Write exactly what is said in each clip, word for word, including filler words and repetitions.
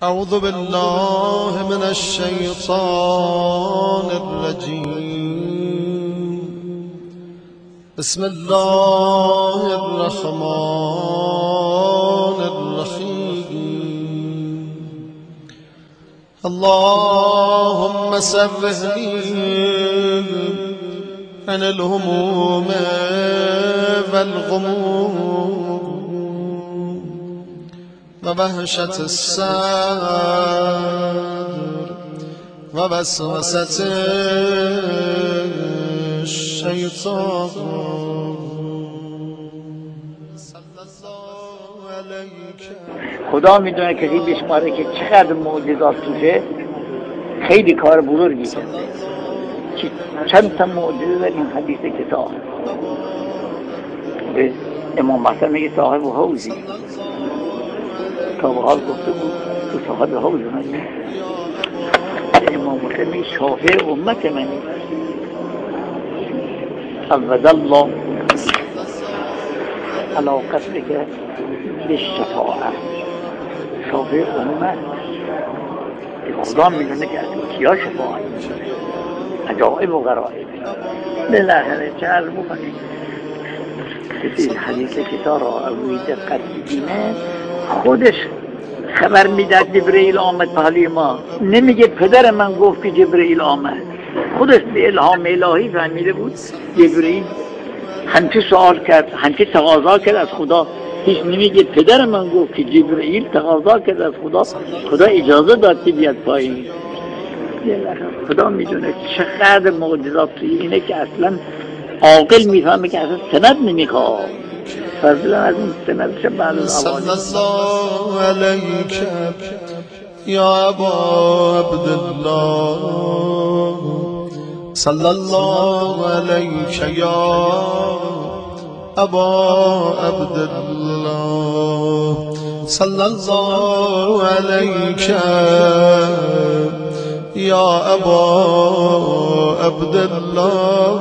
أعوذ بالله من الشيطان الرجيم. بسم الله الرحمن الرحيم. اللهم سرهني عن الهموم والغموم ووحشة الصدر ووسوسة الشيطان. خدا میدونه کسی بشماره که چقدر معجزات توشه، خیلی کار بزرگی کرده. چند تا معجزه در این حدیث کتاب. به امام محسن میگه صاحب حوضی، تا به حال گفته بود تو صاحب حوض منی. امام محسن میگه شافع امت منی. عوض الله علاقت که به شفاعت شافع امت. خدا میدونه که از کیا شفاعت عجائب و غرائب. بالاخره چه عرض بکنیم، کسی حدیث کتاب را روی دقت ببینه خودش خبر میداد جبرئیل آمد پهلوی ما. نمیگه پدر من گفت که جبرئیل آمد، خودش به الهام الهی فهمیده بود. جبرئیل همچه سوال کرد، همچه تقاضا کرد از خدا. هیچ نمیگه پدر من گفت که جبرئیل تقاضا کرد از خدا، خدا اجازه داد که بیاد پایین. خدا میدونه چقدر معجزات توی اینه که اصلا عاقل میفهمه که اصلا سند نمیخواد. فضلا از این سندش بعد از صلی الله علیک یا ابا عبدالله. صلی الله علیک یا ابا عبدالله. صلی الله علیک یا ابا عبدالله.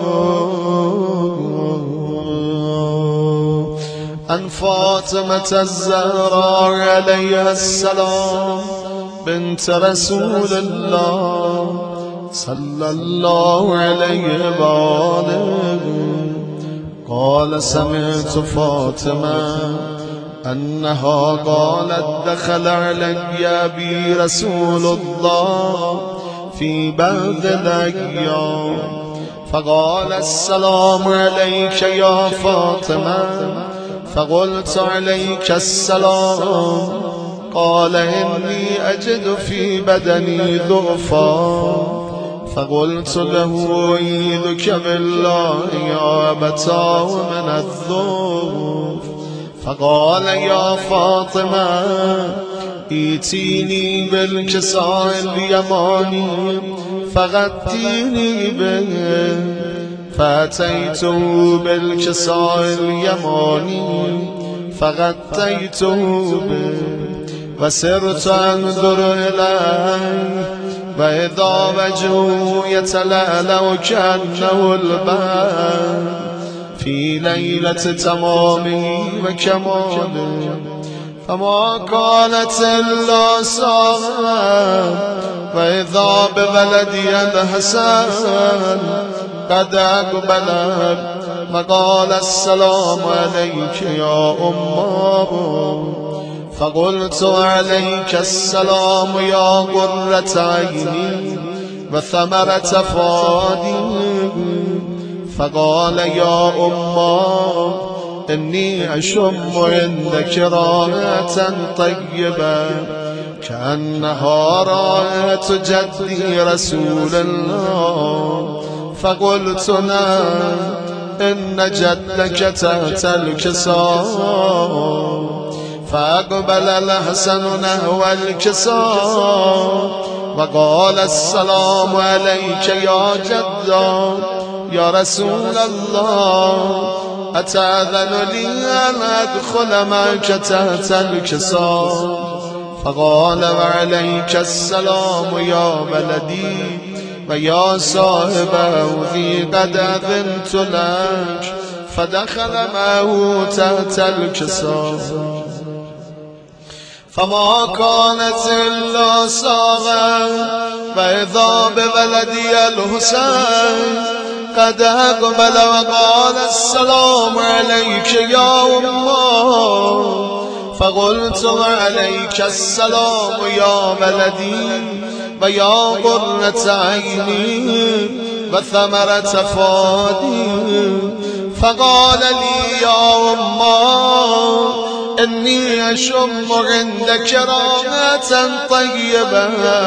عن فاطمة الزهراء عليها السلام بنت رسول الله صلى الله عليه وآله قال سمعت فاطمة أنها قالت دخل علي بي رسول الله في بعض الأيام فقال السلام عليك يا فاطمة. فقلت عليك السلام. قال إني أجد في بدني ضعفا. فقلت له أعيذك بالله يا أبتاه من الضعف. فقال يا فاطمة ائتيني بالكساء اليماني فغطيني به. فأتيته بالكساء اليماني فغطيته به وسرت أنظر إليه وإذا وجهه يتلألأ كأنه البدر في ليلة تمامه وكماله. فما كانت إلا ساعة وإذا بولدي الحسن قد أقبل وقال السلام عليك يا أمه. فقلت عليك السلام يا قرة عيني وثمرة فؤادي. فقال يا أمه إني أشم عندك رائحة طيبة كأنها رائحة جدي رسول الله. فقلت نعم إن جدك تحت الكساء. فأقبل الحسن نحو الكساء وقال السلام عليك يا جدا يا رسول الله. أتأذن لي أن أدخل معك تحت الكساء. فقال وعليك السلام يا ولدي ويا صاحب حوضي قد أذنت لك. فدخل معه تحت الكساء فما كانت إلا ساغا فإذا بولدي الحسين قد أقبل وقال السلام عليك يا أمه فقلت وعليك السلام يا ولدي ويا قرة عيني وثمرة فؤادي فقال لي يا أمه إني أشم عندك رائحة طيبة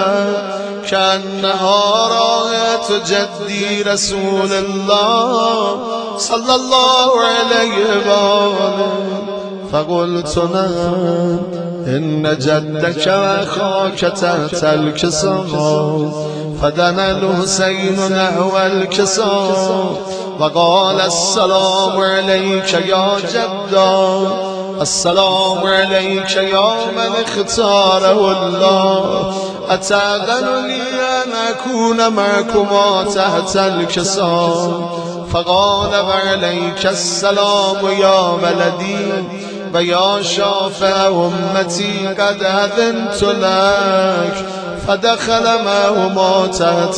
كأنها رائحة جدي رسول الله صلى الله عليه وآله فقلت نعم إن جدك وأخاك تحت الكساء فدنا الحسين نحو الكساء وقال السلام عليك يا جدا السلام عليك يا من اختاره الله أتأذن لي أن أكون معكما تحت الكساء فقال وعليك السلام يا ولدي ويا شافع أمتي قد أذنت لك فدخل معهما تحت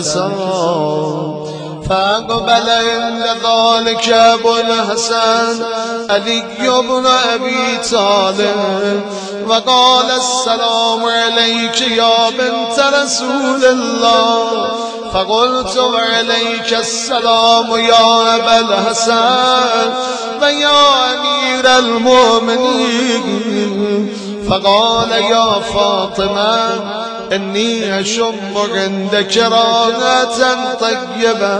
الكساء فأقبل عند ذلك أبو الحسن علي بن أبي طالب وقال السلام عليك يا بنت رسول الله فقلت وعليك السلام يا أبا الحسن ويا أمير المؤمنين فقال يا فاطمة إني أشم عندك رائحة طيبة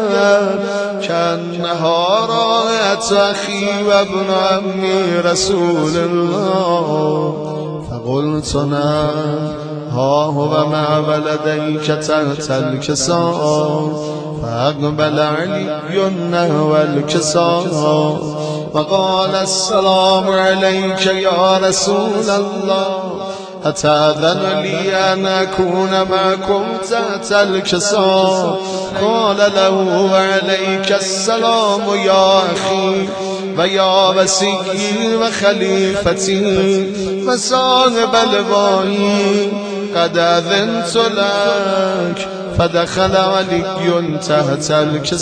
كأنها رائحة أخي وابن عمي رسول الله فقلت نعم ها هو مع ولديك تحت الكساء فأقبل علي نحو الكساء وقال السلام عليك يا رسول الله أتأذن لي أن أكون معكم تحت الكساء قال له وعليك السلام يا أخي ويا وسيي وخليفتي وصاحب الوحي قد أذنت لك فدخل علي تحت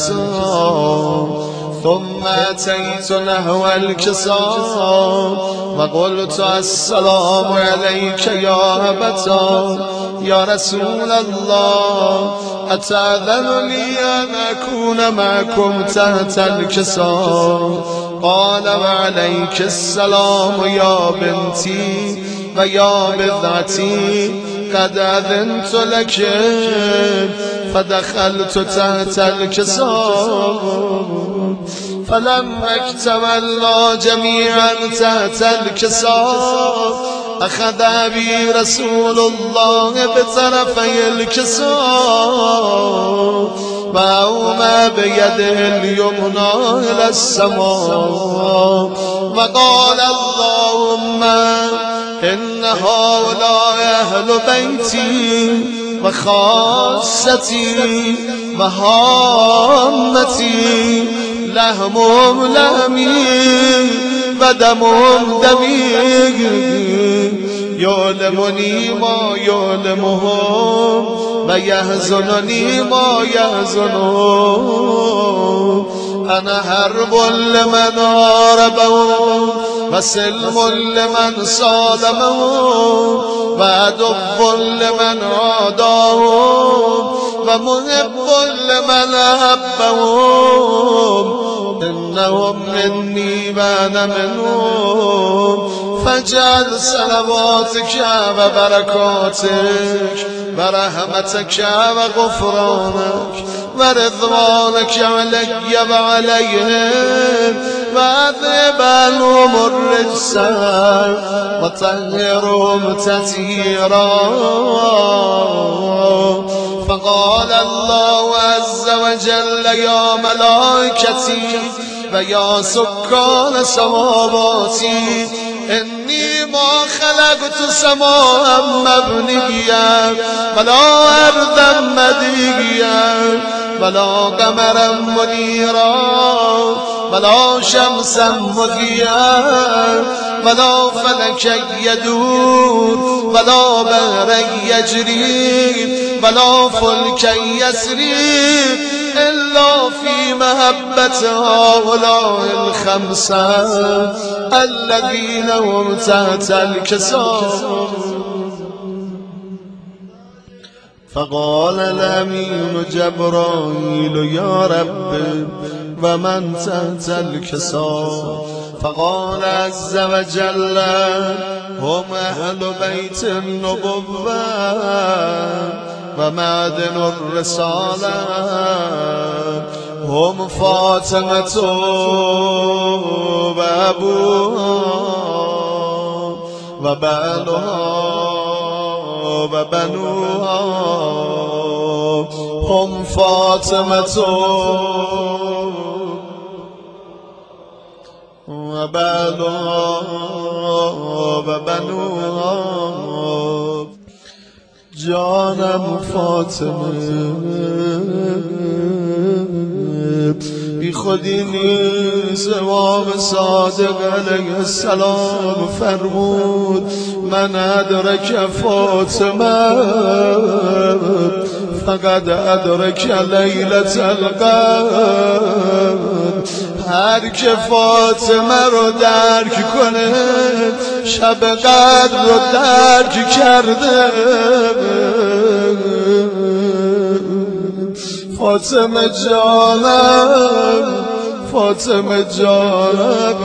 الكساء ثم أتيت نحو الكساء وقلت السلام عليك يا أبتا يا رسول الله أتأذن لي أن أكون معكم تحت الكساء قال وعليك السلام يا بنتي ويا بضعتي قد أذنت لك فدخلت تحت الكساء فلما اكتملنا جميعا تحت الكساء أخذ بي رسول الله بطرفي الكساء وأومى بيده اليمنى إلى السماء وقال اللهم إن هؤلاء أهل بيتي وخاصتي وهامتي لهمهم لهمي ودمهم دمي يعلمني ما يعلمهم ويحزنني ما يحزنهم أنا حرب لمن هاربهم وسلم لمن صادمهم وعدو لمن عاداهم ومحب لمن أحبهم إنهم مني وأنا منهم فاجعل صلواتك وبركاتك ورحمتك وغفرانك ورضوانك علي وعليهم وأذهب عنهم الرجس وطهرهم تطهيرا فقال الله عز وجل يا ملائكتي ويا سكان سماواتي إني ما خلقت سماء مبنيا ولا أرضا مديا ولا قمرا منيرا ولا شمسا مضيا ولا فلكا يدور ولا بحرا يجري ولا فلكا يسري إلا في محبة هؤلاء الخمسة الذين هم تحت الكساء. فقال الأمين جبرائيل يا رب ومن تحت الكساء؟ فقال عز وجل هم أهل بيت النبوة ومعدن الرسالة هم فاطمة وأبوها وبعلها وبنوها هم فاطمة وبعلها وبنوها. جانم فاطمه بی خودی نیست. امام صادق علیه السلام فرمود من ادرک فاطمه فقد ادرک لیلة القدر. هر که فاطمه رو درک کنه شب قدر رو درک کرده. فاطمه جانم فاطمه جانم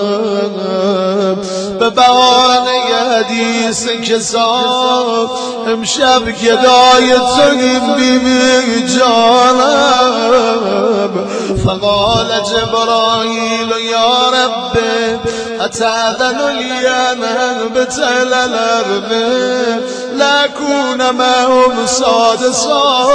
به بهانه حدیث کسان امشب گدای توییم بیبی جانم. فقال جبرائیل یا رب اتأذن لی ان انبت الی الارض لأكون معهم سادسا؟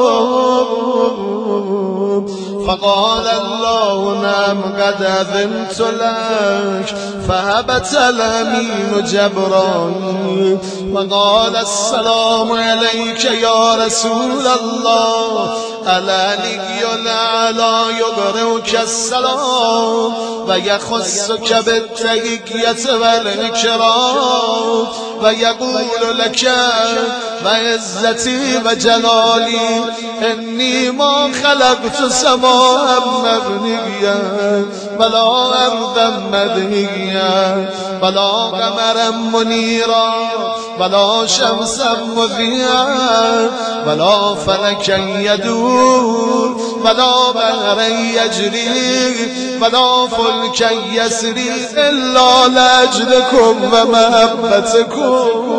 فقال الله نعم قد أذنت لك. فهبت الأمين جبرائيل وقال السلام عليك يا رسول الله العلي الأعلى يقرئك السلام ويخصك بالتحية والإكرام ويقول لك وعزتي وجلالي إني ما خلقت سماء مبنيا ولا أرضا مدهيا ولا قمرا منيرا ولا شمسا مضيا ولا فلكا يدور ولا بحرا يجري ولا فلكا يسري إلا لأجلكم ومحبتكم.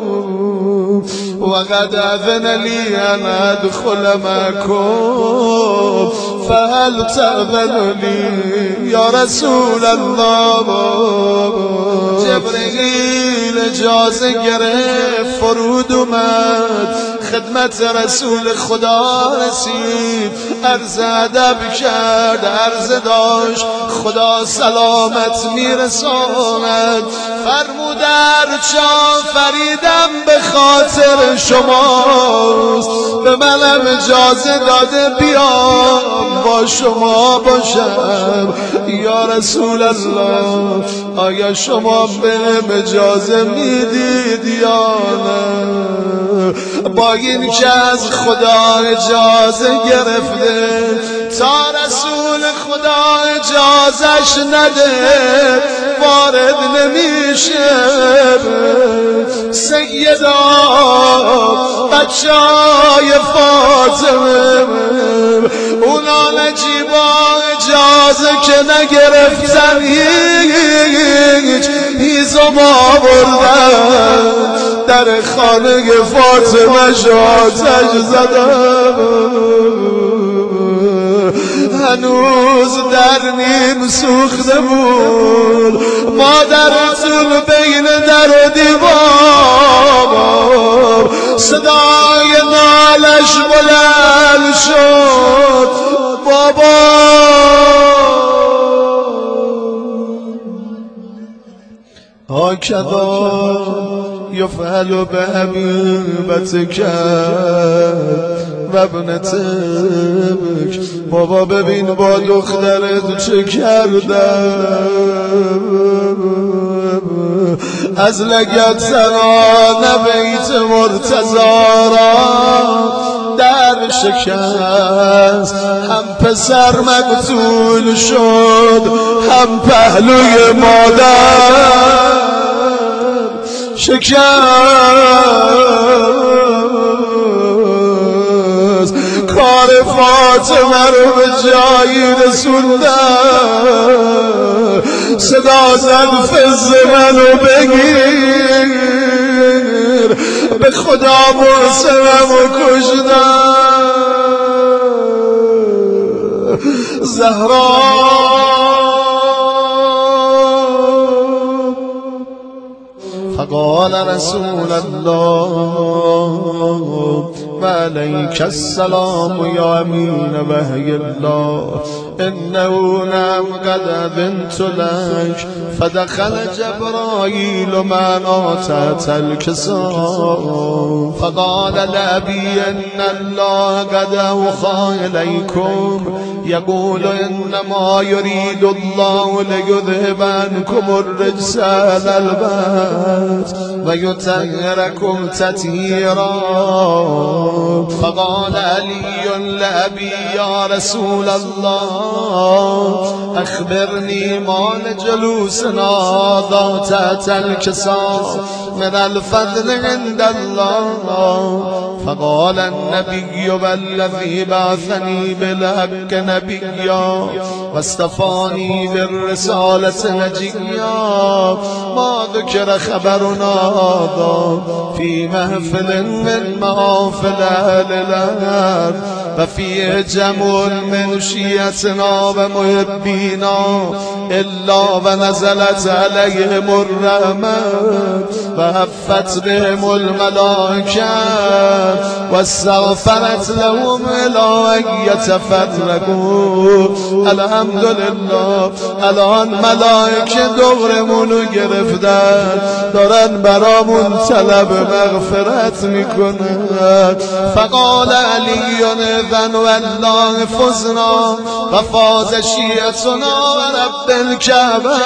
وقد أذن لي أن أدخل معكم فهل تأذن لي يا رسول الله؟ جبرئیل اجازه گرفت فرود اومد خدمت رسول خدا رسید عرض ادب کرد عرض داشت خدا سلامت میرساند. فرمود ارچان فریدم به خاطر شماست به منم اجازه داده بیام با شما باشم. یا رسول الله آیا شما بهم اجازه میدید یا نه؟ با این که از خدا اجازه گرفته تا رسول خدا اجازش نده وارد نمیشه. سیدا بچه های فاطمه اونا نجیبا اجازه که نگرفتن هیچ هیزم آوردن در خانه فاطمه شاتش زدن. هنوز در نیم سوخته بود مادرتون بین در و دیوار صدای نالش بلند شد بابا. هكذا يفعل بحبيبتك و ابنتك. بابا ببین با دخترت چه کردم، از لگت سران بیت مرتضی را در شکست. هم پسر مقتول شد هم پهلوی مادر شکست. کار فاطمه رو به جایی رسوندن. صدا زد فز منو بگیر، به خدا محسنم و کشدن. زهرا فقال رسول الله وعليك السلام يا أمين وحي الله، إنه نعم قد أذنت لك. فدخل جبرائيل معنا تحت الكساء فقال لأبي إن الله قد أوحى إليكم يقول إنما يريد الله ليذهب عنكم الرجس أهل البيت ويطهركم تطهيرا. فقال علي لأبي يا رسول الله أخبرني ما لجلوسنا ذات الكساء من الفضل عند الله. فقال النبي والذي بعثني بالحق نبيا واصطفاني بالرسالة نجيا ما ذكر خبرنا هذا في محفل من محافل أهل الأرض وفيه جمع من شيعتنا ومحبينا إلا ونزلت عليهم الرحمة وهفت بهم الملائكة واستغفرت لهم إلى أن يتفرقوا. الحمد لله الان ملائکه دورمونو گرفتن دارن برامون طلب مغفرت میکنن. فقال علی اذن والله فزنا و فاز شیعتنا و رب الکعبه.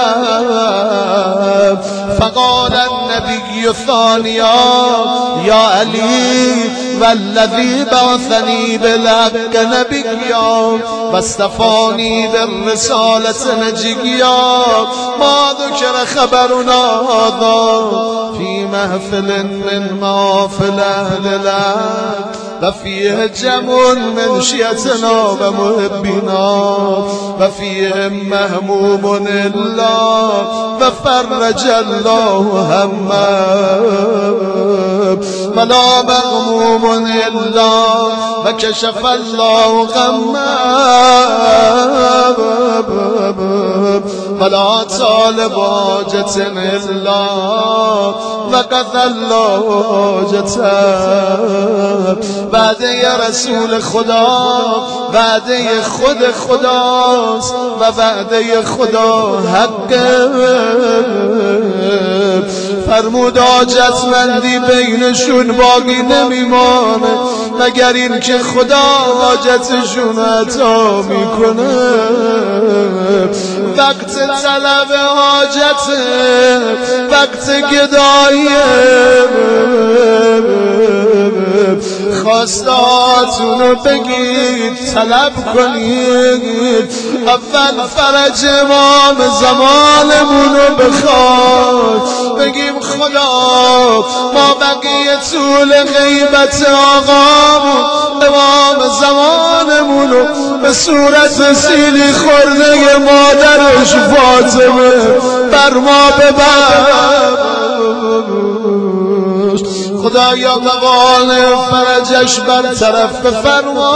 فقال النبی ثانیا یا علی والذی بعثنی بالحق نبیا واصطفانی بالرسالة نجيا ما ذكر خبرنا هذا في محفل من محافل أهل الأرض وفيه جمع من شيعتنا ومحبنا وفيهم مهموم الله وفرج الله همه ولا مغموم إلا وكشف الله غمه ولا طالب حاجة إلا وقضى الله حاجته. وعده رسول خدا وعده خود خداست و وعده خدا حق. فرمود حاجتمندی بینشون باقی نمیمانه مگر این که خدا حاجتشون عطا میکنه. وقت طلب حاجت وقت گداییه خواستاتونو بگید طلب کنید. اول فرج امام زمانمونو بخواد بگیم خدا ما بقیه طول غیبت آقامون امام زمانمونو به صورت سیلی خورده مادرش فاطمه بر ما ببر. خدایا قوال فرجش برطرف بفرما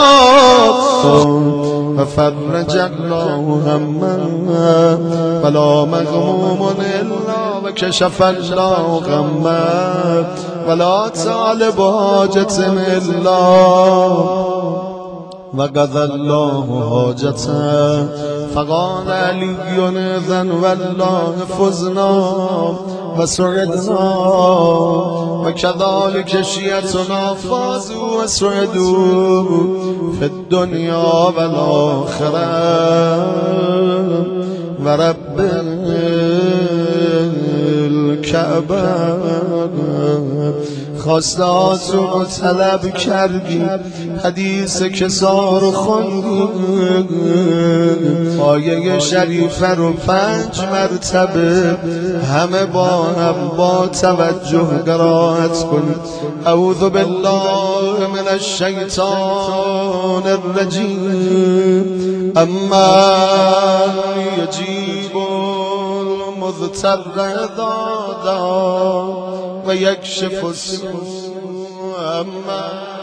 و فرج الله همه ولا مغموم الا و کشف الله غمه ولا طالب حاجت الا و قضى الله حاجته فقال علی اذن والله فزنا و سعدنا و كذلك شیعتنا فازوا و سعدوا فی الدنیا و الاخره و رب الکعبه. خواستهاتون رو طلب کردی، حدیث کسا رو خوندی، آیه شریفه رو پنج مرتبه همه با هم با توجه قرائت کنید. اعوذ بالله من الشیطان الرجیم. اما یجیب المضطر اذا دعا و یکشف السوء. اما